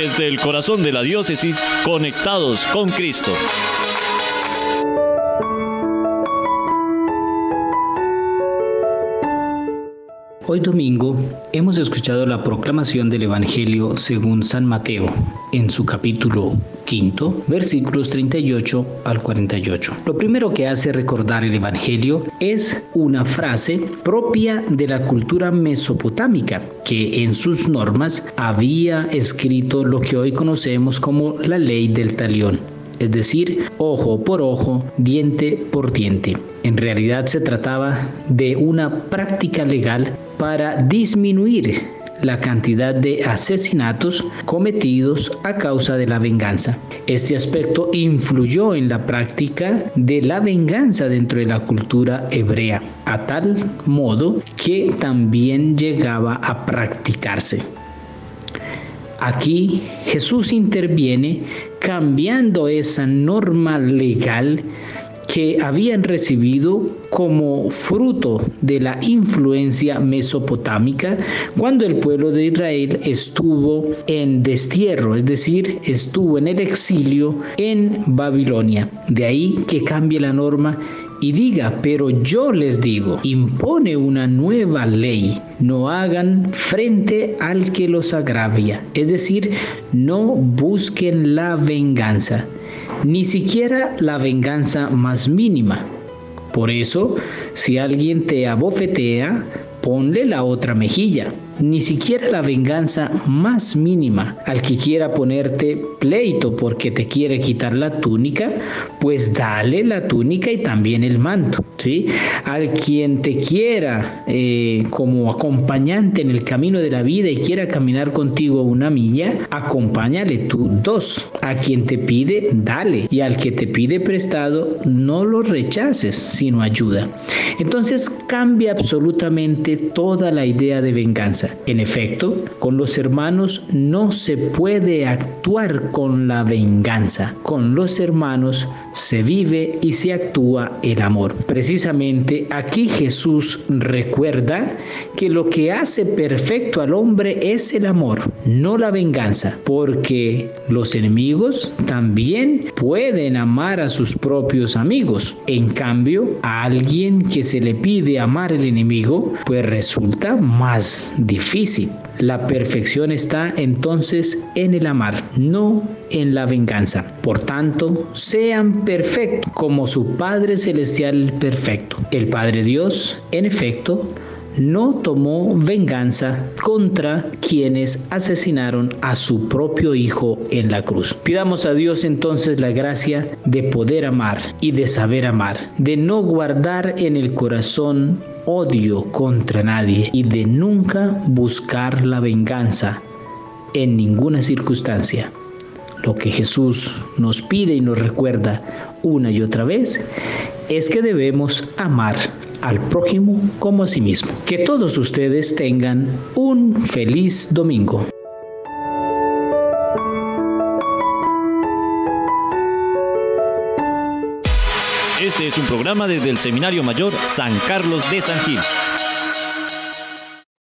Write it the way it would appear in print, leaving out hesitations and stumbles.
Desde el corazón de la diócesis, conectados con Cristo. Hoy domingo hemos escuchado la proclamación del Evangelio según San Mateo en su capítulo 5, versículos 38 al 48. Lo primero que hace recordar el Evangelio es una frase propia de la cultura mesopotámica, que en sus normas había escrito lo que hoy conocemos como la ley del talión. Es decir, ojo por ojo, diente por diente. En realidad se trataba de una práctica legal para disminuir la cantidad de asesinatos cometidos a causa de la venganza. Este aspecto influyó en la práctica de la venganza dentro de la cultura hebrea, a tal modo que también llegaba a practicarse. Aquí Jesús interviene cambiando esa norma legal que habían recibido como fruto de la influencia mesopotámica cuando el pueblo de Israel estuvo en destierro, es decir, estuvo en el exilio en Babilonia. De ahí que cambie la norma y diga, pero yo les digo, impone una nueva ley, no hagan frente al que los agravia, es decir, no busquen la venganza, ni siquiera la venganza más mínima. Por eso, si alguien te abofetea, ponle la otra mejilla. Ni siquiera la venganza más mínima. Al que quiera ponerte pleito porque te quiere quitar la túnica, pues dale la túnica y también el manto, ¿sí? Al quien te quiera como acompañante en el camino de la vida y quiera caminar contigo una milla, acompáñale tú 2. A quien te pide, dale. Y al que te pide prestado, no lo rechaces, sino ayuda. Entonces cambia absolutamente toda la idea de venganza. En efecto, con los hermanos no se puede actuar con la venganza. Con los hermanos se vive y se actúa el amor. Precisamente aquí Jesús recuerda que lo que hace perfecto al hombre es el amor, no la venganza, porque los enemigos también pueden amar a sus propios amigos. En cambio, a alguien que se le pide amar al enemigo, pues resulta más difícil. La perfección está entonces en el amar, no en la venganza. Por tanto, sean perfectos como su Padre Celestial perfecto. El Padre Dios, en efecto, no tomó venganza contra quienes asesinaron a su propio Hijo en la cruz. Pidamos a Dios entonces la gracia de poder amar y de saber amar, de no guardar en el corazón odio contra nadie y de nunca buscar la venganza en ninguna circunstancia. Lo que Jesús nos pide y nos recuerda una y otra vez es que debemos amar al prójimo como a sí mismo. Que todos ustedes tengan un feliz domingo. Este es un programa desde el Seminario Mayor San Carlos de San Gil.